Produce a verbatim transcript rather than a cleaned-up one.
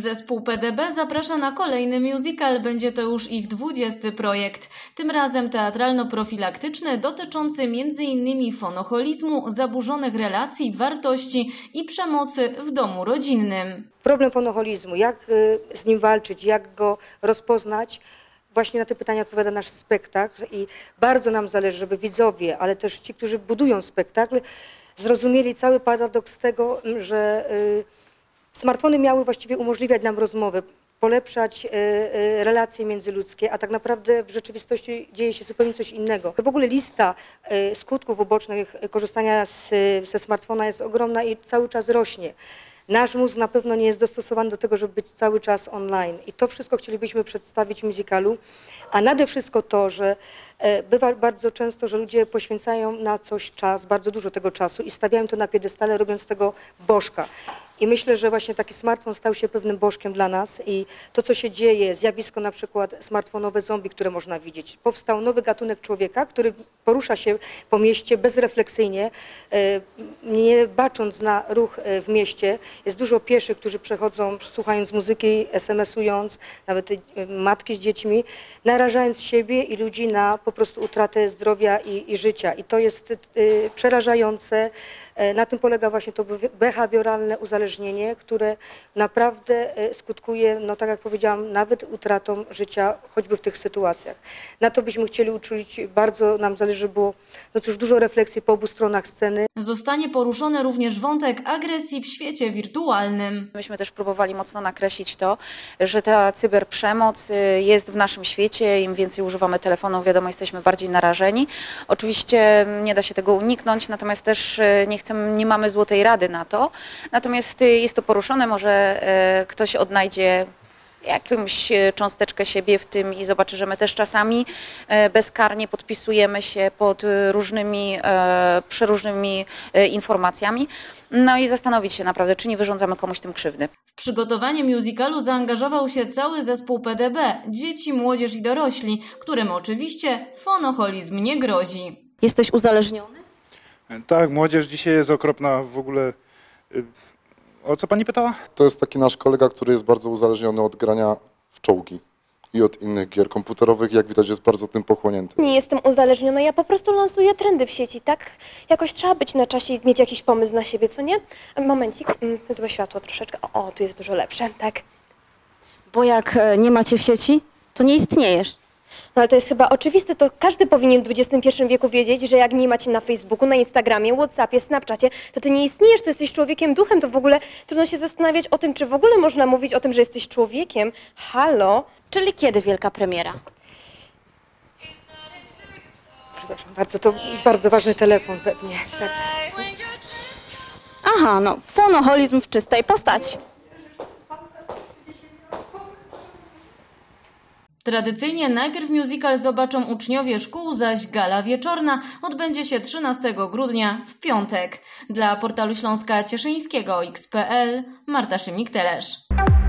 Zespół P D B zaprasza na kolejny musical, będzie to już ich dwudziesty projekt. Tym razem teatralno-profilaktyczny, dotyczący między innymi fonoholizmu, zaburzonych relacji, wartości i przemocy w domu rodzinnym. Problem fonoholizmu, jak z nim walczyć, jak go rozpoznać, właśnie na te pytania odpowiada nasz spektakl i bardzo nam zależy, żeby widzowie, ale też ci, którzy budują spektakl, zrozumieli cały paradoks tego, że smartfony miały właściwie umożliwiać nam rozmowę, polepszać relacje międzyludzkie, a tak naprawdę w rzeczywistości dzieje się zupełnie coś innego. W ogóle lista skutków ubocznych korzystania z, ze smartfona jest ogromna i cały czas rośnie. Nasz mózg na pewno nie jest dostosowany do tego, żeby być cały czas online i to wszystko chcielibyśmy przedstawić w musicalu, a nade wszystko to, że bywa bardzo często, że ludzie poświęcają na coś czas, bardzo dużo tego czasu i stawiają to na piedestale, robiąc z tego bożka. I myślę, że właśnie taki smartfon stał się pewnym bożkiem dla nas i to, co się dzieje, zjawisko na przykład smartfonowe zombie, które można widzieć. Powstał nowy gatunek człowieka, który porusza się po mieście bezrefleksyjnie, nie bacząc na ruch w mieście. Jest dużo pieszych, którzy przechodzą słuchając muzyki, es em esując, nawet matki z dziećmi, narażając siebie i ludzi na po prostu utratę zdrowia i, i życia. I to jest przerażające. Na tym polega właśnie to behawioralne uzależnienie, które naprawdę skutkuje, no tak jak powiedziałam, nawet utratą życia, choćby w tych sytuacjach. Na to byśmy chcieli uczulić, bardzo nam zależy, żeby było no cóż, dużo refleksji po obu stronach sceny. Zostanie poruszony również wątek agresji w świecie wirtualnym. Myśmy też próbowali mocno nakreślić to, że ta cyberprzemoc jest w naszym świecie, im więcej używamy telefonów, wiadomo, jesteśmy bardziej narażeni. Oczywiście nie da się tego uniknąć, natomiast też nie chcemy, nie mamy złotej rady na to. Natomiast jest to poruszone, może ktoś odnajdzie jakąś cząsteczkę siebie w tym i zobaczy, że my też czasami bezkarnie podpisujemy się pod różnymi, przeróżnymi informacjami. No i zastanowić się naprawdę, czy nie wyrządzamy komuś tym krzywdy. W przygotowanie musicalu zaangażował się cały zespół P D B, dzieci, młodzież i dorośli, którym oczywiście fonoholizm nie grozi. Jesteś uzależniony? Tak, młodzież dzisiaj jest okropna w ogóle. O co pani pytała? To jest taki nasz kolega, który jest bardzo uzależniony od grania w czołgi i od innych gier komputerowych. Jak widać, jest bardzo tym pochłonięty. Nie jestem uzależniona, ja po prostu lansuję trendy w sieci, tak? Jakoś trzeba być na czasie i mieć jakiś pomysł na siebie, co nie? Momencik, złe światło troszeczkę. O, tu jest dużo lepsze, tak? Bo jak nie macie w sieci, to nie istniejesz. No ale to jest chyba oczywiste, to każdy powinien w dwudziestym pierwszym wieku wiedzieć, że jak nie macie na Facebooku, na Instagramie, Whatsappie, Snapchacie, to ty nie istniejesz, to jesteś człowiekiem duchem, to w ogóle trudno się zastanawiać o tym, czy w ogóle można mówić o tym, że jesteś człowiekiem. Halo? Czyli kiedy wielka premiera? Przepraszam bardzo, to bardzo ważny telefon pewnie. Tak. Aha, no fonoholizm w czystej postaci. Tradycyjnie najpierw musical zobaczą uczniowie szkół, zaś gala wieczorna odbędzie się trzynastego grudnia w piątek. Dla portalu Śląska Cieszyńskiego X kropka pe el Marta Szymik-Telesz.